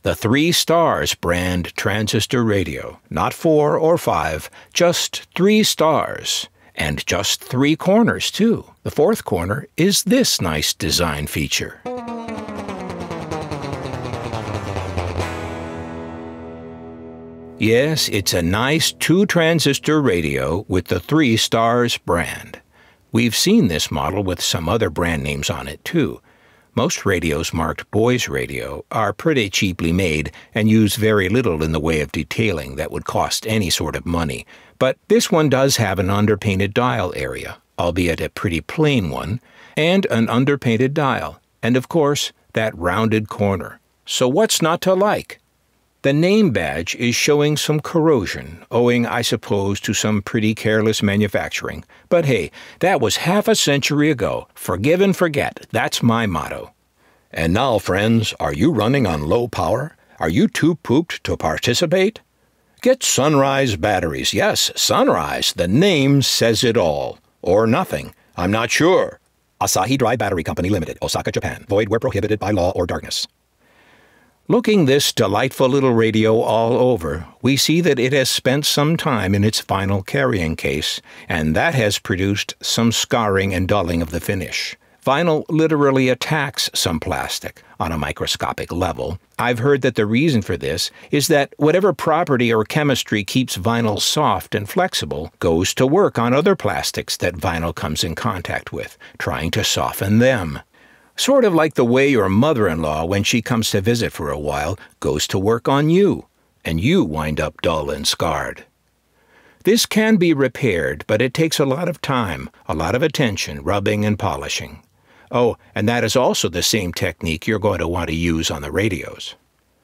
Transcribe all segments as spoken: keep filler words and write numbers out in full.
The Three Stars brand transistor radio. Not four or five, just three stars. And just three corners, too. The fourth corner is this nice design feature. Yes, it's a nice two-transistor radio with the Three Stars brand. We've seen this model with some other brand names on it, too. Most radios marked Boys Radio are pretty cheaply made and use very little in the way of detailing that would cost any sort of money. But this one does have an underpainted dial area, albeit a pretty plain one, and an underpainted dial, and of course, that rounded corner. So what's not to like? The name badge is showing some corrosion, owing, I suppose, to some pretty careless manufacturing. But hey, that was half a century ago. Forgive and forget. That's my motto. And now, friends, are you running on low power? Are you too pooped to participate? Get Sunrise batteries. Yes, Sunrise. The name says it all. Or nothing. I'm not sure. Asahi Dry Battery Company Limited, Osaka, Japan. Void where prohibited by law or darkness. Looking this delightful little radio all over, we see that it has spent some time in its vinyl carrying case, and that has produced some scarring and dulling of the finish. Vinyl literally attacks some plastic on a microscopic level. I've heard that the reason for this is that whatever property or chemistry keeps vinyl soft and flexible goes to work on other plastics that vinyl comes in contact with, trying to soften them. Sort of like the way your mother-in-law, when she comes to visit for a while, goes to work on you, and you wind up dull and scarred. This can be repaired, but it takes a lot of time, a lot of attention, rubbing and polishing. Oh, and that is also the same technique you're going to want to use on the radios.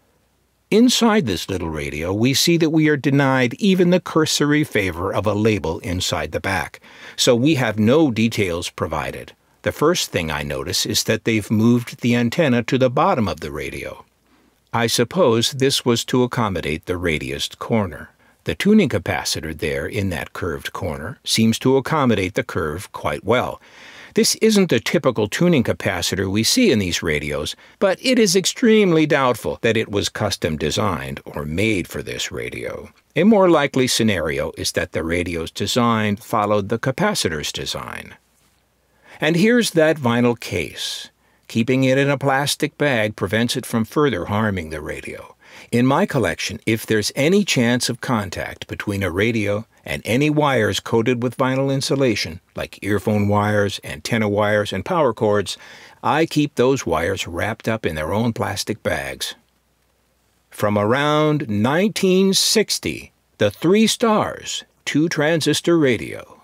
Inside this little radio, we see that we are denied even the cursory favor of a label inside the back, so we have no details provided. The first thing I notice is that they've moved the antenna to the bottom of the radio. I suppose this was to accommodate the radiused corner. The tuning capacitor there in that curved corner seems to accommodate the curve quite well. This isn't the typical tuning capacitor we see in these radios, but it is extremely doubtful that it was custom designed or made for this radio. A more likely scenario is that the radio's design followed the capacitor's design. And here's that vinyl case. Keeping it in a plastic bag prevents it from further harming the radio. In my collection, if there's any chance of contact between a radio and any wires coated with vinyl insulation, like earphone wires, antenna wires, and power cords, I keep those wires wrapped up in their own plastic bags. From around nineteen sixty, the Three Stars two-transistor radio.